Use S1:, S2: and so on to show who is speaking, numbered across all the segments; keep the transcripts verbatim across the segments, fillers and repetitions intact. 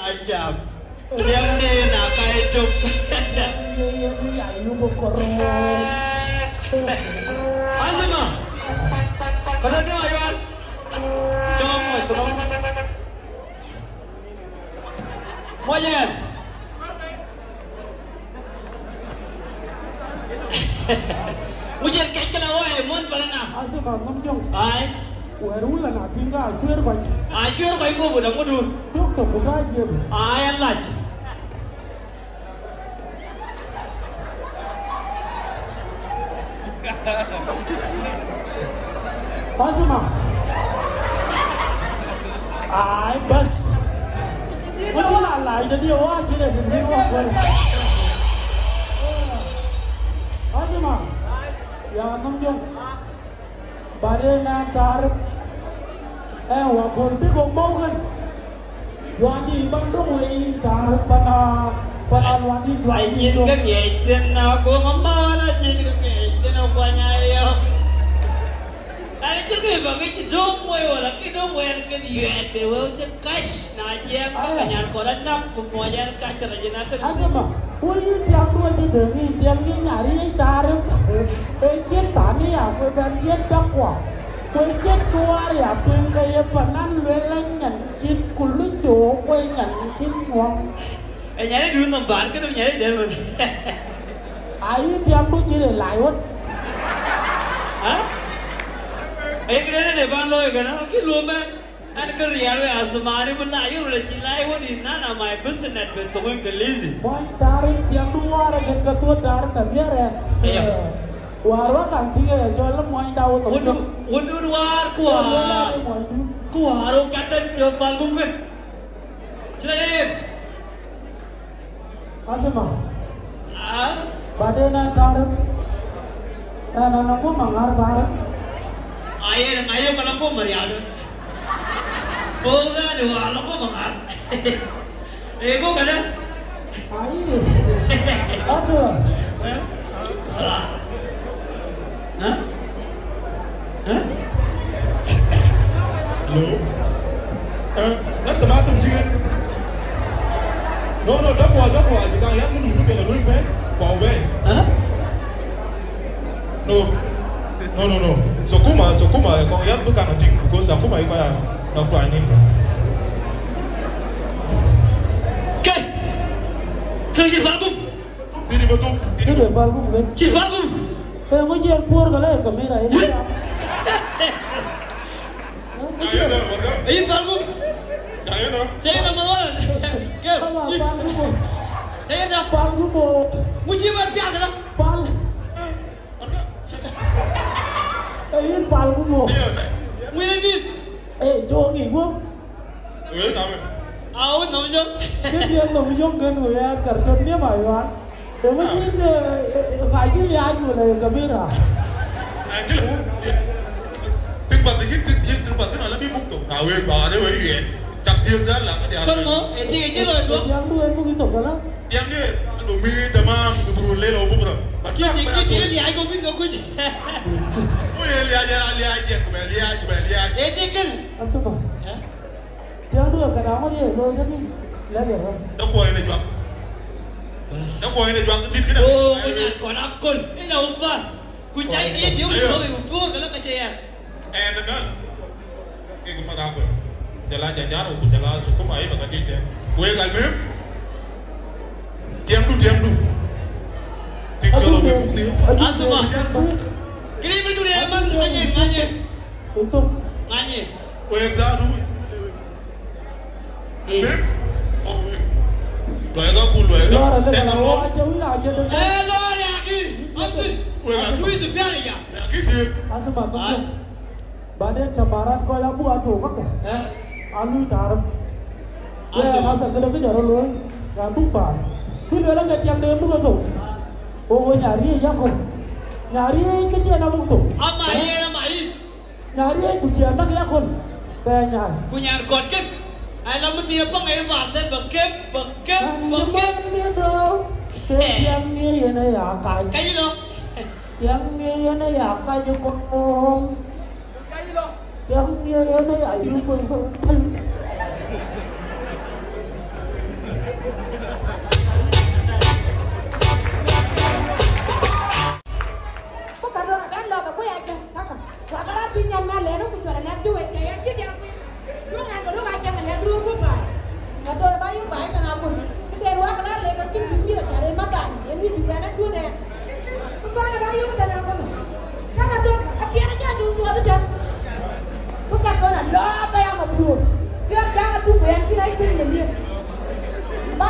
S1: Ajab. Yang ni nak hidup.
S2: Iya iya ayu bokoro.
S1: Asma. Kalau dia ayat. Jom itu. Moyen. Mungkin kayak kena wah, mon palana.
S2: Asma ngomong.
S1: Ay.
S2: Uherula na tinga acuer baji.
S1: Acuer bayi ko budak mudur.
S2: Dokter budak aja bu.
S1: Ay Allah.
S2: Asma. Ay bas. Mungkin Allah jadi wah jadi jadi wah. Asma. Ya ngomong. Barena tarif eh wakon ti kong baukan juandi bandung wei tarif pana pana luandi juandi
S1: Ajin ka ngejin ako ngomana ajin ka ngejin ako nyayo. Ada juga bagi cedom boy wala kidom boy kan yuet bewa cash na aja makanya koran nak kupojar ka cara jenaka.
S2: Asma wei tiang dua je dengi tiang ni nyari tarif eh jet tani aku ben jet dakwa wei jet keluar ya pun kaya panan weleng ngan jet kulit jo wei ngan jet ngom
S1: Eh nyari dulu nomban kan nyari dia.
S2: Ayo tiang dua je laiwat.
S1: Hah? Eh kena ni ban loy kan? Kita lupa. An kerja we asmani pula ayo boleh cilai wadi nana mai business betul kan kelizi.
S2: Mon tarik tiang dua rakyat ketua tarik tanjir ya.
S1: Iya.
S2: Warwa kang tiga ya jual mon daun.
S1: Undur undur war kuar. Kuar kata coba gunggun. Cilai.
S2: Asma.
S1: Ah.
S2: Badena tarik. Eh nana ko mangar tarik.
S1: Ayer ayer kalau kau meriada. Boga dua alam kau mangar. Eh kau kada?
S2: Ayo. Asma.
S1: Hah? Hah?
S3: Hello? Eh, nanti matem juga. No, no, dah kuat, dah kuat. Jika yang ni dulu kita Louis Fest, kau ben.
S1: Hah?
S3: No, no, no, no. So kuma, so kuma, kau yang tu kan anjing, because aku mai kau yang nak kau ini.
S1: Okay. Kau si Falgum.
S3: Tini betul.
S2: Ini deh valgum kan.
S1: Si Falgum.
S2: Eh mau jual pur kalau kamera ini.
S3: Ayo dah, warga.
S1: Eh Falgum.
S3: Ayo dah.
S1: Saya nama orang. Kau.
S2: Apa valgum?
S1: Saya dah.
S2: Valgum.
S1: Mujibat siapa dah?
S2: Val.
S3: Warga.
S2: Eh ini valgum.
S3: Iya.
S1: Mungkin ni.
S2: Eh jongi gua.
S3: Eh, kami.
S1: Awak nama jom.
S2: Dia nom jom kan ya karton dia bayar. Eh mungkin ngaji lihat mulai kamera.
S3: Anjir. Tempat ini, tempat ini malah lebih mukto. Nah, we bawa dia we yuan. Tak dia jalan dia.
S1: Kau mau? Eci eci loh tu.
S2: Yang dua yang begitu kan?
S3: Yang ni, domi demam, kudu lelo bukra.
S1: Kita kita lihat kau pun kau kunci.
S3: Oh ya, lihat je, lihat je, kau lihat, kau lihat.
S1: Eci kan?
S2: Asma. Yang dua kadang dia lo jadi lagi kan?
S3: Dah kuah ini jual. Dah kuah ini jual kedit kena.
S1: Oh, punya kau nakul. Ini dah upah. Kucai ni dia udah mau upah kalau kacaya.
S3: Eh, benar. Ini kemana aku? Jalan jajar, aku jalan suku mai bagai dia. Kue kalmem. Tiang du, tiang du. Tiga kalau bebuk ni.
S1: Asma. Kini berdua dia emang nganye nganye.
S2: Untuk
S1: Nganye.
S3: Kue exaru.
S1: Eh.
S3: Loe ka ku loe ka.
S2: luar ada
S3: Tengah
S2: kalau
S3: lo.
S2: aja wira aja dong.
S1: Eh, lo lagi. Apa?
S3: Kue ka.
S1: Aku itu piala ya.
S3: Kecil.
S2: Asma tuh. Badan cambaran kau yang buat tuh kak.
S1: Eh?
S2: Alu taruh. Ya masa kena kejar lo. Gantung pan. Kau lo lagi tiang demo tu. Oh nyari ya kau. Nyari kecil namun tuh.
S1: Apa ini nama ini?
S2: Nyari kucing anak ya kau. Kayaknya.
S1: Kunyar kot kan? Alam mesti apa ngai bahasa bekep bekep bekep.
S2: Ni tu. Tiang ni yang ya kai.
S1: Kayu lo.
S2: Tiang ni yang ya kai je kau.
S1: Kayu lo.
S2: Tiang ni yang ya ibu pun.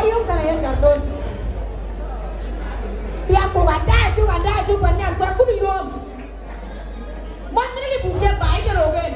S4: Ayung tanayan karton. Biar aku ada tu ada tu banyak gua aku biom. Mana ni budak baik kerogen.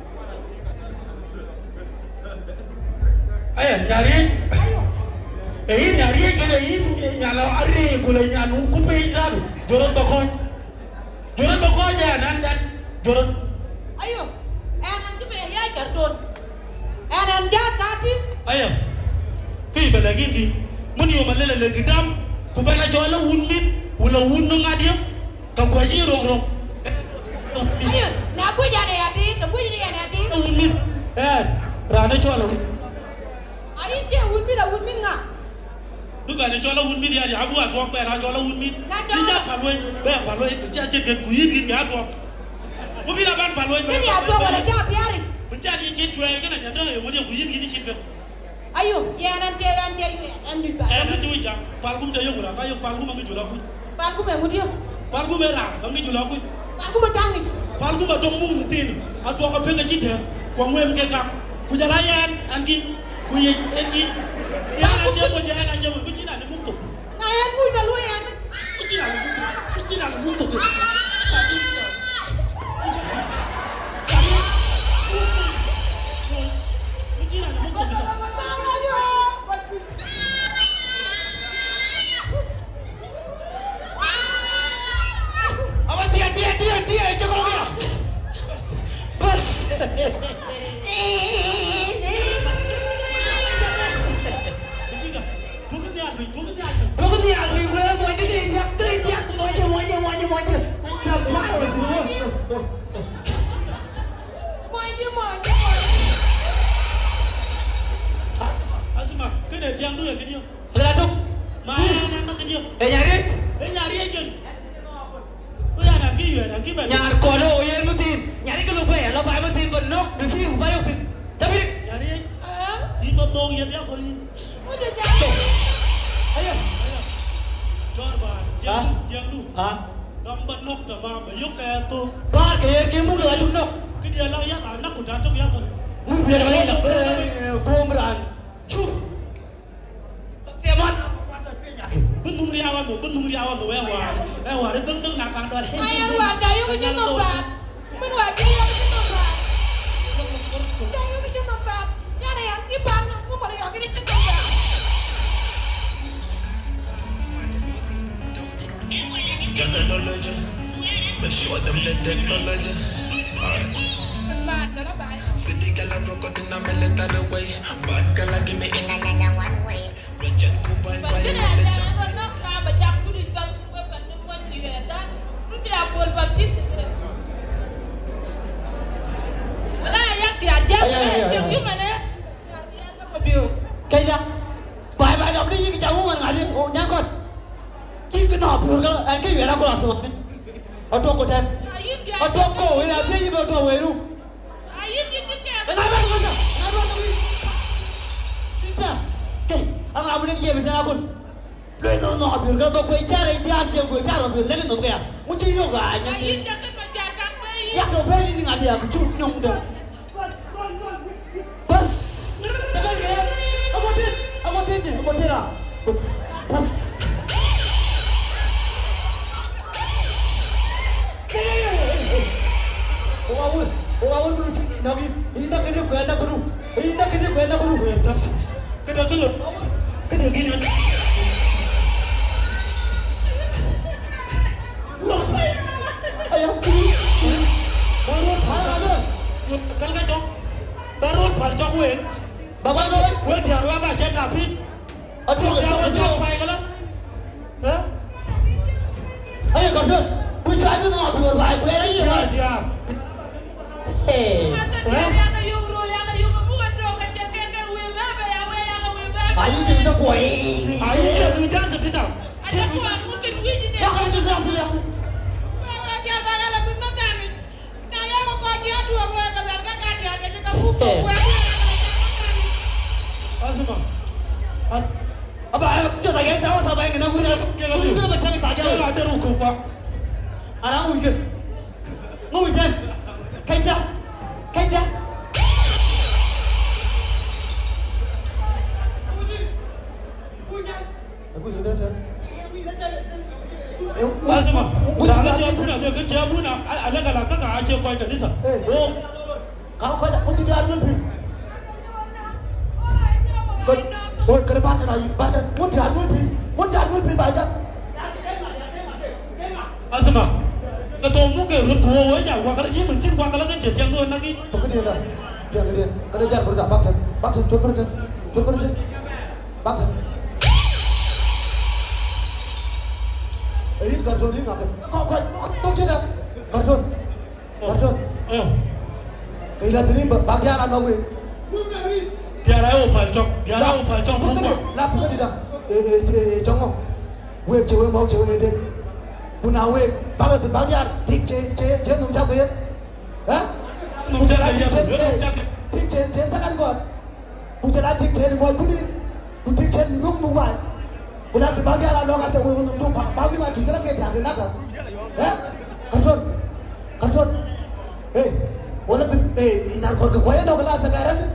S2: Ayah nyari. Eh nyari kena ini nyala ari gula nyanu kupe itu. Jorot bakoi. Jorot bakoi aja nandan. Jorot.
S4: Ayo. Eh nanti beri aja karton. Eh nanti tadi.
S2: Ayah. Kau belagi ni. Muni orang lelaki lagi dam. Kubana jualan unmit. Ula unung adia. Kau gaji rong rong.
S4: Ayo. Nak aku jadi hati. Nak aku jadi hati.
S2: Unmit. Eh. Rana jualan.
S4: Ayo je unmit lah unmit ngah.
S2: Bukan ada jualan unmit dia dia. Abu atuak bayar jualan unmit. Dia paloi. Bayar paloi. Dia jadi kuih gini atuak. Mungkin apa paloi.
S4: Ini atuak wala cap yari.
S2: Mencari je jual kan ada yang mau dia kuih gini sih kan.
S4: Ayo, ya nanti nanti nanti pak.
S2: Eh nanti wujud. Palgum dia yang orang kaya palgum angin jual aku.
S4: Palgum yang mudia.
S2: Palgum merah angin jual aku.
S4: Palgum macam ni.
S2: Palgum ada mung ngetin. Atuak apa yang cita? Kau mau yang kekak. Kujalayan angin kuih angin. Ya nanti aku jangan nanti aku cina ada muktu.
S4: Nah yang ku dah lu yang.
S2: Cina ada muktu. Cina ada muktu. Yang dua ke dia. Keladuk. Mana nak ke dia? Eh nyari. Eh nyari aja. Oh ya nak ke ya nak ke mana? Nyar kono yang mutin. Nyari ke lupa ya. Lupa mutin benok. Besi lupa yuk. Tapi nyari. Ah. Ini dong ya dia kau ini.
S4: Muda jatuh.
S2: Ayo. Ayo. Barbar. Jang jang du.
S5: Ah.
S2: Gambar nok sama bayuk kayak tu.
S5: Bar kayak kamu dah cuma nok.
S2: Ke dia lah yang anak ku datang ya kan.
S5: Mu biar kali nak. Eh, komran. Cuh. Siamat.
S2: Bentuk riawan tu, bentuk riawan tu, eh wah, eh wah, itu teng nakang tu.
S4: Ayah wadah yuk kerja tempat, menwadah yuk kerja tempat, dah yuk kerja tempat, nyari yang tiban, aku malah yuk kerja tempat.
S6: Jaga knowledge, make sure them the technology.
S4: Tempat, dalam baik.
S6: City girl I broke out in a military way. Bad girl I give me in another one way. Reject Kubai by a religion.
S5: Kaya, bye-bye gặp đi cái cháu mà ngài đi, ô nhá con. Chỉ cái nọ bừa cơ, anh cái việc nào có là sao? Ở chỗ cô thêm, ở chỗ cô ấy là thế gì mà chỗ ấy luôn. Cái này bắt con sao? Này bắt con đi. Sao? Cái, anh làm cái gì vậy sao con? Rồi nó nọ bừa cơ, bao quay cha này đi ăn chiều quay cha rồi bừa lấy cái nộp kìa. Muốn chi rồi cả anh em. Yak nó phải đi ngài đi à, cái chút nhung đâu. Bas, jangan ya. Aku tin, aku tin ni, aku tin lah. Bas. Orang orang dulu cik, lagi ini nak kerja kau nak kau, ini nak kerja kau nak kau. Betul. Kena kena, kena gini. Ayah, baru apa? Kalau kau baru palcok gue, bapak gue, gue diaru apa sih tapi, aduh kau kau kau kalau, hah? Ayo kau sih, gue cakap tu nak buat baik baik lagi ya dia. Hei, ayo cerita kau ini, ayo cerita jangan cerita, cerita, ya kamu cerita sudah. Asma, apa? Coba tanya tahu siapa yang kena guna? Guna guna macam ni tak jalan. Ada ruku kau. Anak mungkin, mungkin, kaita, kaita.
S2: ku yine ta
S5: asma da ga je buna da ga je buna alaga la kaka a ce kwai kanisa o
S2: ka ko da ku ti da arme bi ko oi kare ba ta yi ba ta mu ti arme bi mu ti arme bi ba ja
S5: asma ka to mu ke ru ko wa ya wa kala yi mun cin kwa kala kan je tiang do na ki
S2: to ke dia la dia ke dia ka da jar ko da ba ta ba ta to ko ta to ko ta ba ta ấy gần rồi đi ngọc có có tốt chết đâu gần rồi gần rồi cái là thế này bác gia là đâu vậy
S5: dia là ô phải trong dia là ô phải trong
S2: không có là không có gì đâu ê ê ê trong không quê chơi máu chơi ê điคุณเอาเว้ยบางทีบางอย่างทิ้งเชเชเชนุ่มเจ้าเกี้ยฮะคุณจะได้ทิ้งเชทิ้งเชเชสักอันก่อนคุณจะได้ทิ้งเชในมวยคุณนี่คุณทิ้งเชนี่งุ้มมุ้งไปคุณนั่งที่บางอย่างเราอาจจะเว้ยนุ่มจุ่มบางทีมาถึงก็แล้วแกอยากเห็นนักอ่ะฮะกันชนกันชนเฮ้ยวันนั้นเอ้ยนานคนกับใครนอกกันละสักการะ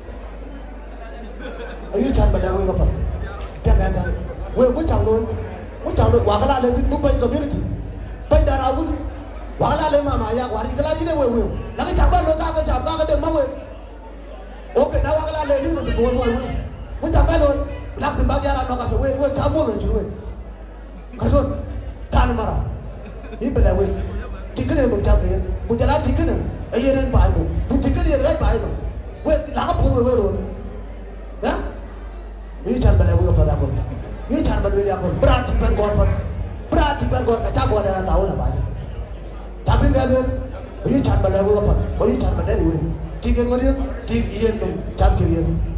S2: อายุชันมาแล้วเว้ยกับผมเพียงแค่นั้นเว้ยไม่จังเลยไม่จังเลยว่ากันละเลยที่บุ้งไปคอมมูนิตี้ไปดาราวุ้นว่ากันละเลยมามาอยากว่าอีกละนี่เลยเว้ยเว้ยแล้วก็จับบ้านโลกาก็จับบ้านก็เดินมาเว้ยโอเคนะว่ากันละเลยนี่จะบ่นบ่นเว้ยไม่จับบ้านเลยหลังถึงบ้านยาเรานอกกันสิเว้ยเว้ยจับบ่นเลยจุดเว้ยกันชนทานมาละนี่เป็นไรเว้ยที่กันเนี่ยมึงจับเลยมึงจะละที่กันเนี่ยไอ้ยันนั่นไปมึงมึงที่กันเนี่ยไอ้ไปมึงเว้ยหลังก็พูดเว้ยเว้ยรู้นะนี่ฉันเป็นไรเว้ยกับพระคนนี่ฉันเป็นเว้ยคนประหลาดที่เป็นก่อนฟังberarti kan kau kacau buat orang tahu nak banyak. Tapi kan dia, bagi jangan berlaku apa, bagi jangan berdiri. Tiga kau dia, tiga ian tu, jangan kiri.